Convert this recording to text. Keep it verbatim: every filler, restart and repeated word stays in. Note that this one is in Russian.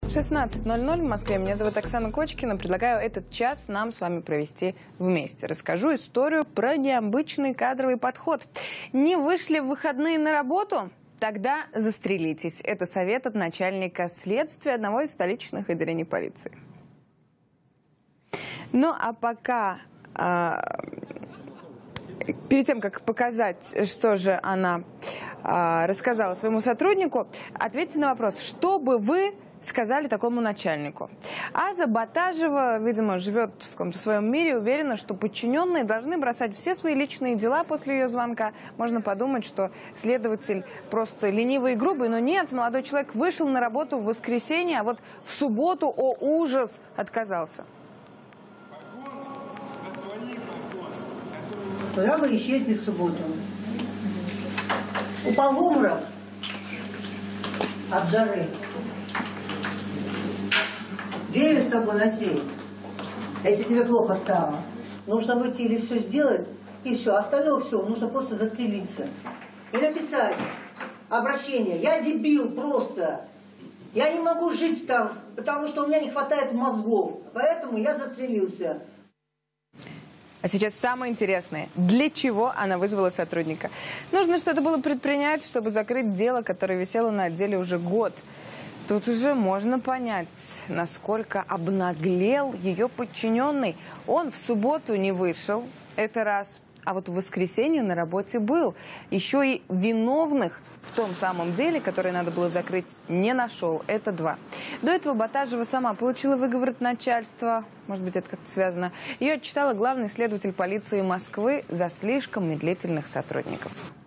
шестнадцать ноль ноль в Москве. Меня зовут Оксана Кочкина. Предлагаю этот час нам с вами провести вместе. Расскажу историю про необычный кадровый подход. Не вышли в выходные на работу? Тогда застрелитесь. Это совет от начальника следствия одного из столичных отделений полиции. Ну а пока... А... Перед тем, как показать, что же она а, рассказала своему сотруднику, ответьте на вопрос, что бы вы сказали такому начальнику. Аза Батажева, видимо, живет в каком-то своем мире, уверена, что подчиненные должны бросать все свои личные дела после ее звонка. Можно подумать, что следователь просто ленивый и грубый, но нет, молодой человек вышел на работу в воскресенье, а вот в субботу, о ужас, отказался. Куда вы исчезли в субботу? Упал в обморок от жары. Двери с собой носи. Если тебе плохо стало, нужно выйти или все сделать, и все. Остальное все, нужно просто застрелиться. И написать обращение. Я дебил просто. Я не могу жить там, потому что у меня не хватает мозгов. Поэтому я застрелился. А сейчас самое интересное. Для чего она вызвала сотрудника? Нужно что-то было предпринять, чтобы закрыть дело, которое висело на отделе уже год. Тут уже можно понять, насколько обнаглел ее подчиненный. Он в субботу не вышел, это раз. А вот в воскресенье на работе был. Еще и виновных в том самом деле, которое надо было закрыть, не нашел. Это два. До этого Батажева сама получила выговор от начальства. Может быть, это как-то связано. Ее отчитала главный следователь полиции Москвы за слишком медлительных сотрудников.